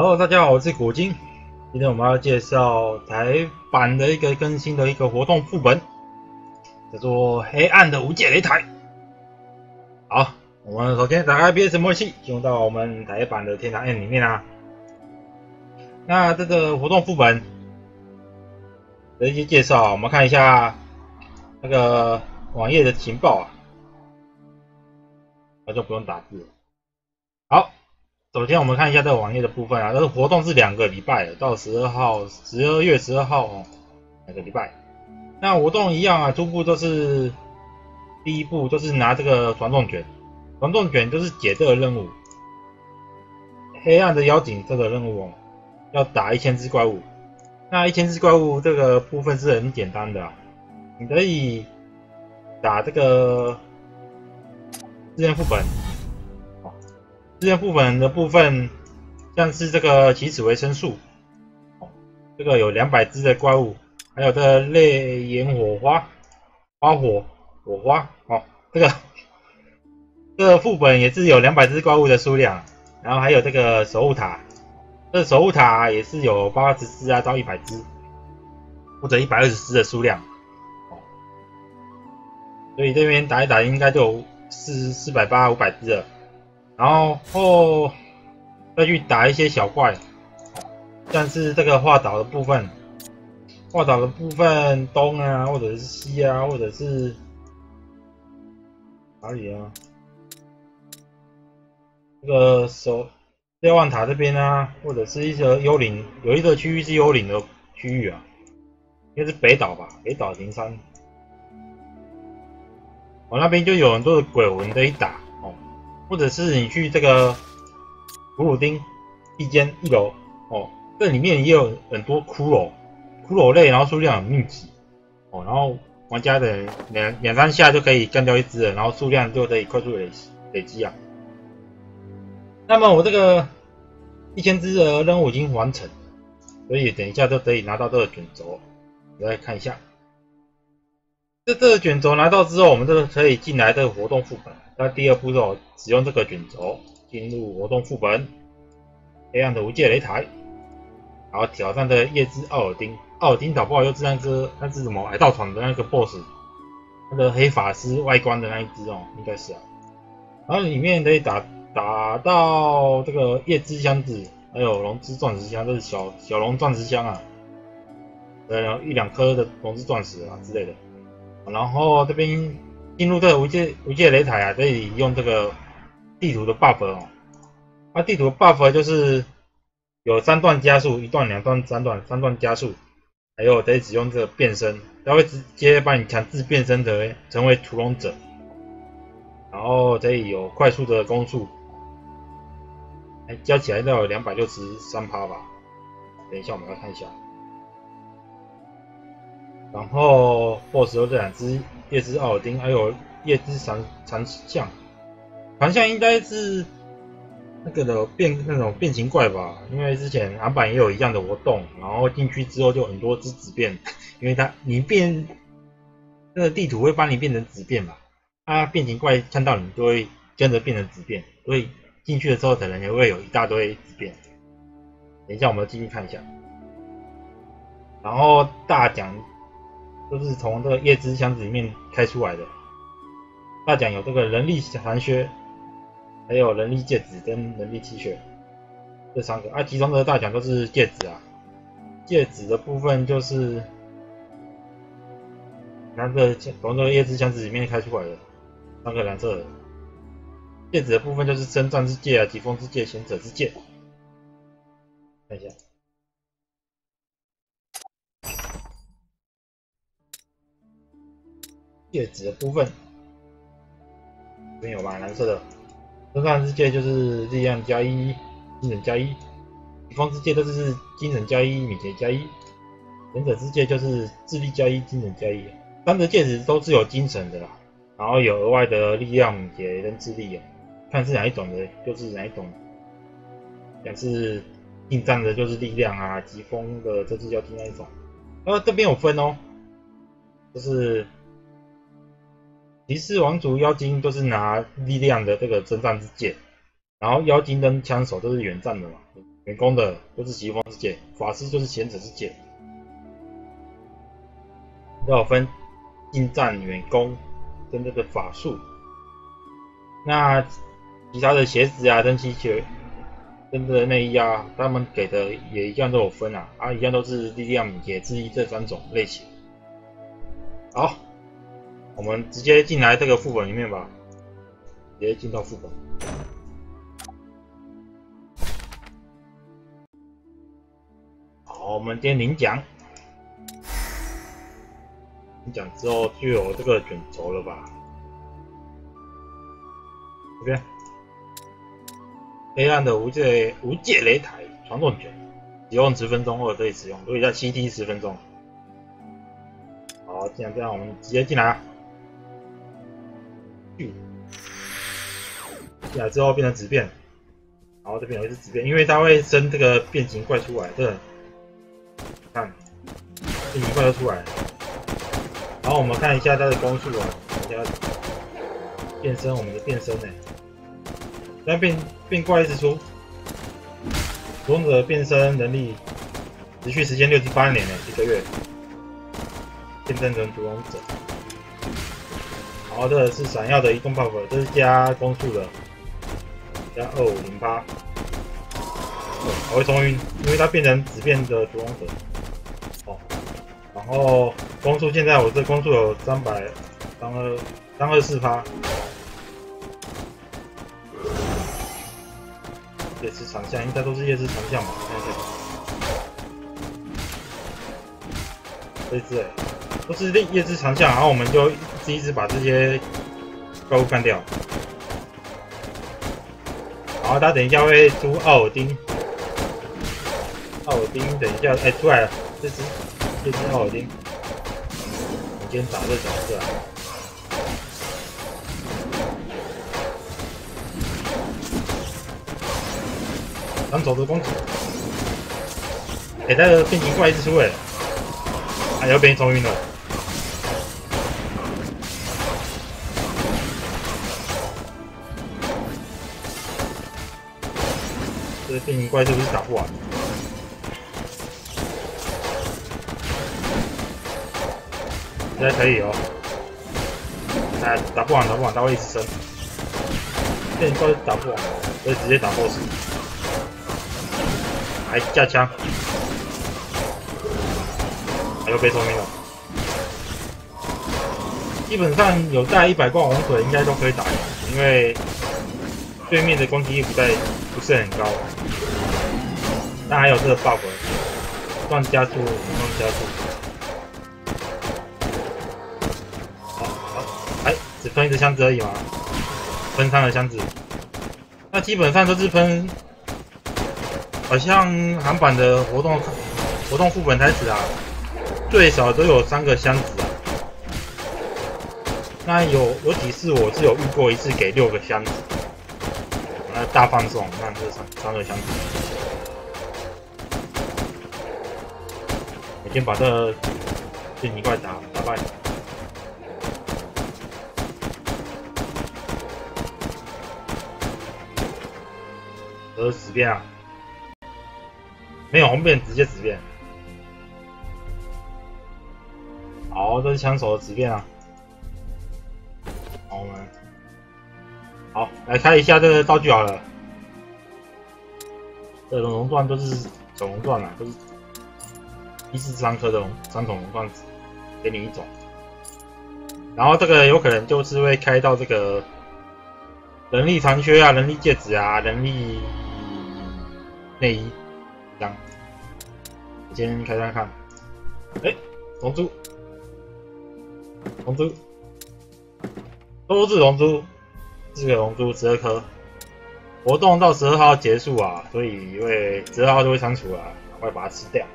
Hello，大家好，我是古今。今天我们要介绍台版的一个更新的一个活动副本，叫做《黑暗的无界擂台》。好，我们首先打开 PS 模拟器，进入到我们台版的天堂 N 里面啊。那这个活动副本的一些介绍，我们看一下那个网页的情报啊，那就不用打字了。好。首先，我们看一下这个网页的部分啊，这个活动是2个礼拜，到12月12号哦，2个礼拜。那活动一样啊，初步都是第一步就是拿这个传送卷，传送卷就是解这个任务，黑暗的妖精这个任务哦，要打1000只怪物。那1000只怪物这个部分是很简单的啊，你可以打这个支援副本。支援副本的部分，像是这个起始维生素，这个有200只的怪物，还有这个泪炎火花、火花哦，这个副本也是有200只怪物的数量，然后还有这个守护塔，这守护塔也是有80只啊到100只，或者120只的数量，所以这边打一打应该就有480、500只了。然后再去打一些小怪，像是这个画岛的部分，东啊，或者是西啊，或者是哪里啊？这个瞭望塔这边啊，或者是一些幽灵，有一个区域是幽灵的区域啊，应该是北岛吧，北岛灵山，我那边就有很多的鬼魂可以打。或者是你去这个古鲁丁地间1楼哦，这里面也有很多骷髅类，然后数量很密集哦，然后玩家的两三下就可以干掉1只了，然后数量就可以快速累积啊。那么我这个1000只的任务已经完成，所以等一下就可以拿到这个卷轴，来看一下。这个卷轴拿到之后，我们这个可以进来这个活动副本。那第2步骤，使用这个卷轴进入活动副本，黑暗的无界擂台，然后挑战的夜之奥尔丁。奥尔丁搞不好又是那是什么海盗船的那个 BOSS， 那个黑法师外观的那一只哦，应该是啊。然后里面可以打到这个夜之箱子，还有龙之钻石箱，这是小龙钻石箱啊，有1-2颗的龙之钻石啊之类的。然后这边进入这个无界擂台啊，可以用这个地图的 buff 哦。那地图的 buff 就是有3段加速，1段、2段、3段，3段加速，还有可以使用这个变身，它会直接把你强制变身成为屠龙者，然后可以有快速的攻速，加起来都有263%吧。等一下我们来看一下。然后 BOSS 有这2只夜之奥尔丁，还有夜之残像。残像应该是那种变形怪吧，因为之前韩版也有一样的活动，然后进去之后就很多只紫变，因为你变那个地图会帮你变成紫变嘛，变形怪看到你就会跟着变成紫变，所以进去的时候可能也会有一大堆紫变。等一下我们进去看一下。然后大奖就是从这个夜之箱子里面开出来的，大奖有这个人力残靴，还有人力戒指跟人力 T 恤这3个其中的大奖都是戒指啊。戒指的部分就是从这个夜之箱子里面开出来的3个蓝色的。戒指的部分就是征战之戒啊、疾风之戒、贤者之戒。看一下。戒指的部分，这边有吧，蓝色的。征战之戒就是力量加1，精神加1；疾风之戒都是精神加1，敏捷加1；贤者之戒就是智力加1，精神加1。3个戒指都是有精神的啦，然后有额外的力量、敏捷跟智力啊，看是哪一种的，就是哪一种。像是近战的，就是力量啊；疾风的，就是妖精那一种。这边有分哦，就是骑士王族妖精都是拿力量的这个征战之戒，然后妖精跟枪手都是远战的嘛， 远攻的就是疾风之剑，法师就是贤者之剑。要有分近战、远攻跟这个法术。那其他的鞋子啊、登机鞋、跟这个内衣啊，他们给的也一样都有分啊，一样都是力量、野智力这3种类型。好，我们直接进来这个副本里面吧，直接进到副本。好，我们今天领奖，领奖之后就有这个卷轴了吧？这边。黑暗的无界擂台传送卷，使用10分钟或者可以使用，可以在7T 10分钟。好，既然这样，我们直接进来啊！进来之后变成质变，然后这边有一只质变，因为它会生这个变形怪出来，这个看变形怪就出来了。然后我们看一下它的攻速啊，等一下变身，我们的变身呢？现在变怪一直出，使用者变身能力持续时间68年1个月，变身成独龙者。然后这个是闪耀的移动 buff， 这是加攻速的，加2508。我会冲晕，因为它变成只变的独龙者。哦，然后攻速现在我这攻速有324%。夜之长项应该都是夜之长项吧？看一下，这一只都是夜之长项，然后我们就一直把这些怪物干掉。然后他等一下会出奥尔丁，等一下出来了，这只夜之奥尔丁，我今天打这个角色啊。长手的攻击，他的变形怪一直出要被你冲晕了。这个变形怪是不是打不完？应该可以哦。打不完，他会一直升。变形怪打不完，所以直接打 BOSS。还架枪，又被冲晕了。基本上有带100罐洪水应该都可以打赢，因为对面的攻击力不是很高。但还有这个 buff， 不断加速，只喷一个箱子而已嘛，喷3个箱子，那基本上都是喷。好像韩版的活动副本开始啊，最少都有3个箱子啊。那有几次我是有遇过一次给6个箱子，那大放送，那这3个箱子。我先把这个变形怪打败。这是死变啊！没有红变，直接直变。好，这是枪手的直变啊。好，我们来开一下这个道具好了。这种熔断都是小熔断啊，都是143颗的3种熔断子，给你1种。然后这个有可能就是会开到这个人力残缺啊、人力戒指啊、人力内衣。我先开看，龙珠，都是龙珠，4个龙珠12颗，活动到12号结束啊，所以因为12号就会删除了，赶快把它吃掉。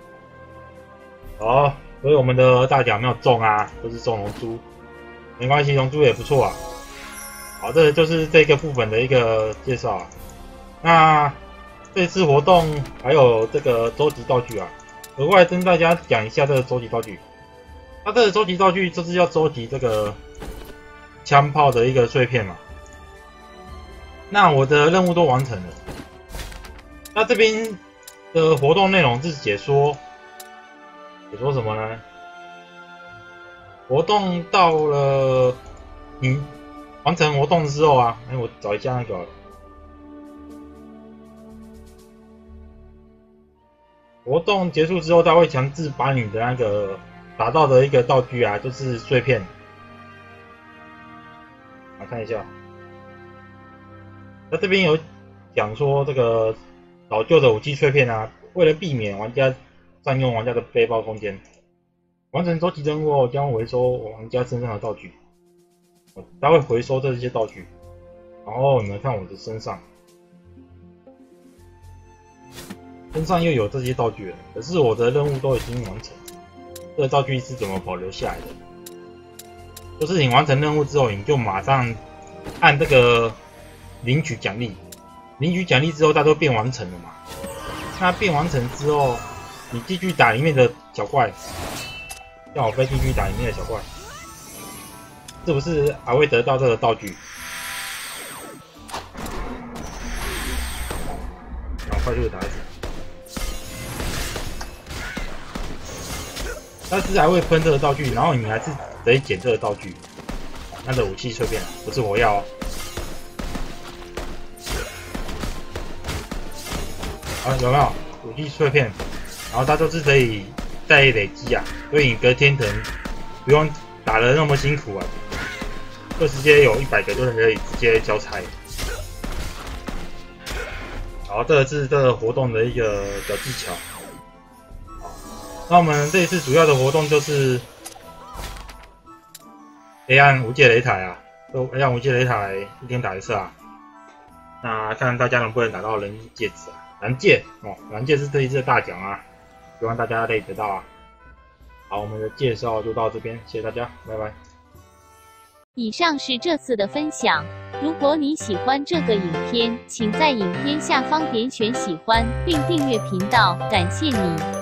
好，所以我们的大奖没有中啊，都是中龙珠，没关系，龙珠也不错啊。好，这就是这个部分的一个介绍啊。那这次活动还有这个收集道具啊，额外跟大家讲一下这个收集道具。它这个收集道具就是要收集这个枪炮的一个碎片嘛。那我的任务都完成了， 那这边的活动内容是解说什么呢？活动到了你完成活动之后啊，我找一下那个活动结束之后，它会强制把你的那个打到的一个道具啊，就是碎片。来看一下，那这边有讲说这个老旧的武器碎片啊，为了避免玩家占用玩家的背包空间，完成收集任务后将回收玩家身上的道具。它会回收这些道具，然后你们看我的身上又有这些道具了，可是我的任务都已经完成。这个道具是怎么保留下来的？就是你完成任务之后，你就马上按这个领取奖励，领取奖励之后它都变完成了嘛。那变完成之后，你继续打里面的小怪，像我飞进去打里面的小怪，是不是还会得到这个道具？然后快速的打死。但是还会喷这个道具，然后你还是得捡这个道具。那个武器碎片不是我要哦。啊，有没有武器碎片？然后它都是可以再累积啊，所以你隔天可能不用打得那么辛苦啊，就直接有100个就可以直接交差。然后这个是这个活动的一个小技巧。那我们这一次主要的活动就是黑暗无界擂台啊，黑暗无界擂台1天打1次啊。那看大家能不能打到人戒指啊，蓝戒哦，蓝戒是这一次的大奖啊，希望大家可以得到啊。好，我们的介绍就到这边，谢谢大家，拜拜。 以上是这次的分享。如果你喜欢这个影片，请在影片下方点选喜欢，并订阅频道，感谢你。